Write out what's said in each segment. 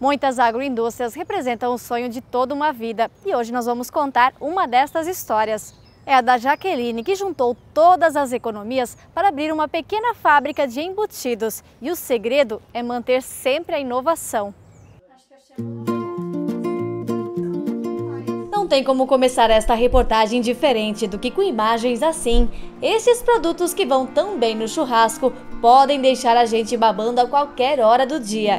Muitas agroindústrias representam o sonho de toda uma vida e hoje nós vamos contar uma destas histórias. É a da Jaqueline, que juntou todas as economias para abrir uma pequena fábrica de embutidos. E o segredo é manter sempre a inovação. Não tem como começar esta reportagem diferente do que com imagens assim. Esses produtos que vão tão bem no churrasco podem deixar a gente babando a qualquer hora do dia.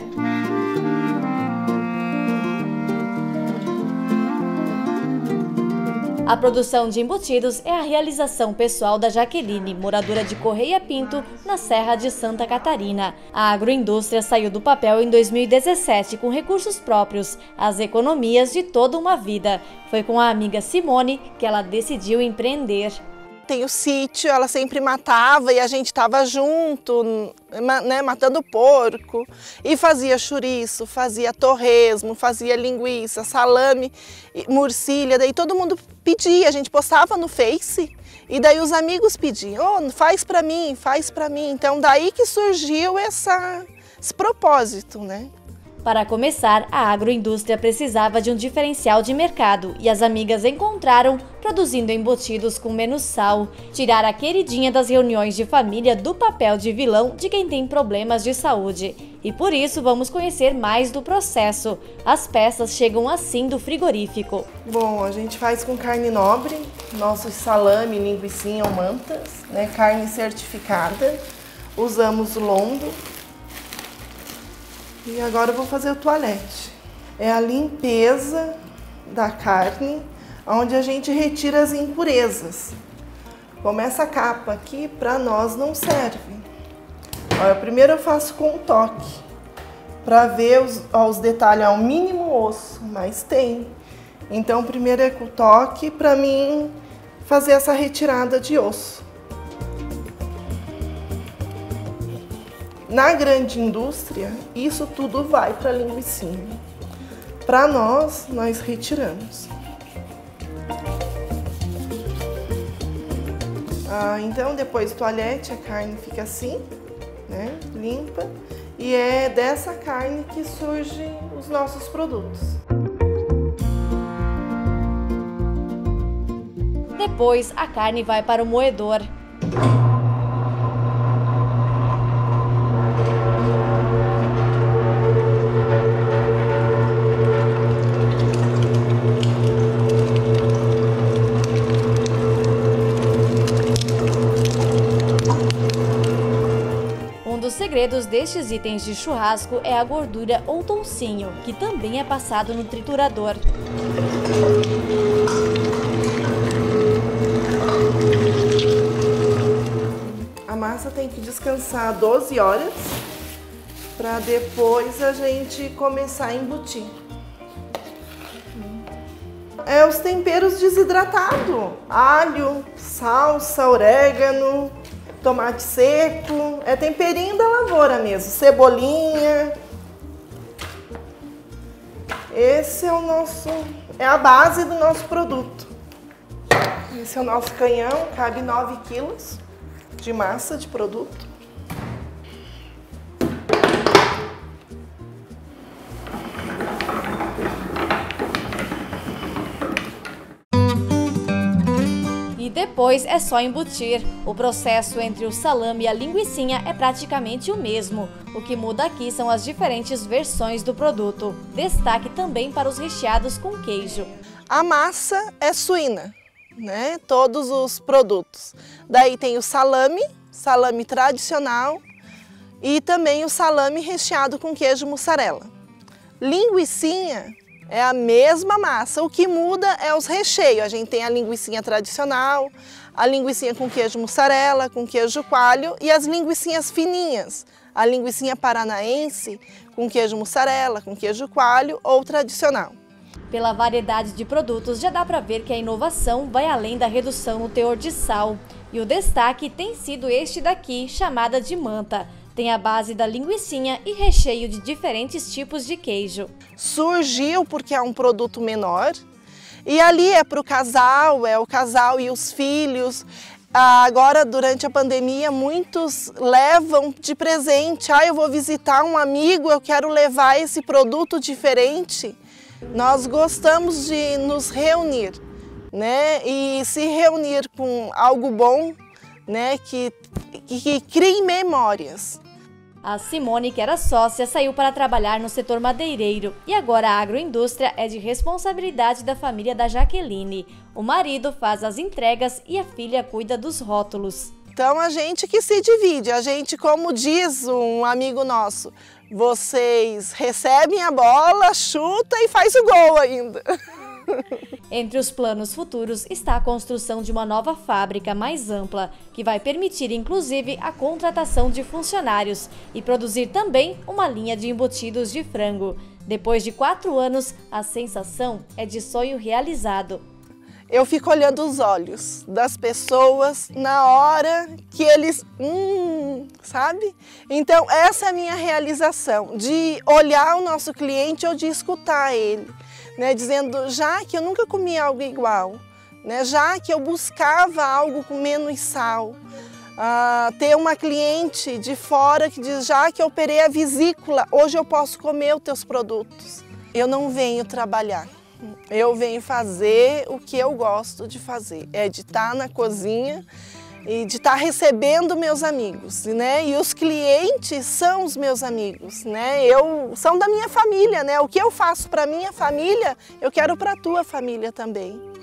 A produção de embutidos é a realização pessoal da Jaqueline, moradora de Correia Pinto, na Serra de Santa Catarina. A agroindústria saiu do papel em 2017 com recursos próprios, as economias de toda uma vida. Foi com a amiga Simone que ela decidiu empreender. Tem o sítio, ela sempre matava e a gente estava junto, né, matando porco. E fazia chouriço, fazia torresmo, fazia linguiça, salame, murcilha. Daí todo mundo pedia, a gente postava no Face e daí os amigos pediam, faz para mim, faz para mim. Então daí que surgiu esse propósito, né? Para começar, a agroindústria precisava de um diferencial de mercado e as amigas encontraram produzindo embutidos com menos sal. Tirar a queridinha das reuniões de família do papel de vilão de quem tem problemas de saúde. E por isso vamos conhecer mais do processo. As peças chegam assim do frigorífico. Bom, a gente faz com carne nobre, nosso salame, linguicinha ou mantas, né, carne certificada. Usamos lombo. E agora eu vou fazer o toalete. É a limpeza da carne, onde a gente retira as impurezas. Como essa capa aqui, para nós não serve. Olha, primeiro eu faço com um toque, para ver os detalhes, ao mínimo osso, mas tem. Então primeiro é com o toque, para mim fazer essa retirada de osso. Na grande indústria, isso tudo vai para a linguicinha. Para nós retiramos. Então, depois do toalete, a carne fica assim, né, limpa. E é dessa carne que surgem os nossos produtos. Depois, a carne vai para o moedor. Um dos segredos destes itens de churrasco é a gordura ou toucinho, que também é passado no triturador. A massa tem que descansar 12 horas para depois a gente começar a embutir. É os temperos desidratados, alho, salsa, orégano, tomate seco, é temperinho da lavoura mesmo, cebolinha. Esse é a base do nosso produto. Esse é o nosso canhão, cabe 9 quilos de massa de produto. E depois é só embutir. O processo entre o salame e a linguicinha é praticamente o mesmo. O que muda aqui são as diferentes versões do produto. Destaque também para os recheados com queijo. A massa é suína, né? Todos os produtos. Daí tem o salame tradicional e também o salame recheado com queijo mussarela. Linguicinha é a mesma massa, o que muda é os recheios. A gente tem a linguicinha tradicional, a linguicinha com queijo mussarela, com queijo coalho e as linguicinhas fininhas. A linguicinha paranaense com queijo mussarela, com queijo coalho ou tradicional. Pela variedade de produtos, já dá para ver que a inovação vai além da redução no teor de sal. E o destaque tem sido este daqui, chamada de manta. Tem a base da linguicinha e recheio de diferentes tipos de queijo. Surgiu porque é um produto menor e ali é para o casal e os filhos. agora, durante a pandemia, muitos levam de presente. Eu vou visitar um amigo, eu quero levar esse produto diferente. Nós gostamos de nos reunir, né? E se reunir com algo bom, né? Que crie memórias. A Simone, que era sócia, saiu para trabalhar no setor madeireiro e agora a agroindústria é de responsabilidade da família da Jaqueline. O marido faz as entregas e a filha cuida dos rótulos. Então a gente que se divide, a gente, como diz um amigo nosso, vocês recebem a bola, chuta e faz o gol ainda. Entre os planos futuros está a construção de uma nova fábrica mais ampla, que vai permitir inclusive a contratação de funcionários e produzir também uma linha de embutidos de frango. Depois de 4 anos, a sensação é de sonho realizado. Eu fico olhando os olhos das pessoas na hora que eles... sabe? Então essa é a minha realização, de olhar o nosso cliente ou de escutar ele. Né, dizendo, já que eu nunca comi algo igual, né, já que eu buscava algo com menos sal, ter uma cliente de fora que diz, já que eu operei a vesícula, hoje eu posso comer os teus produtos. Eu não venho trabalhar, eu venho fazer o que eu gosto de fazer, é de estar na cozinha e de estar recebendo meus amigos, né? E os clientes são os meus amigos, né? São da minha família, né? O que eu faço para minha família, eu quero para a tua família também.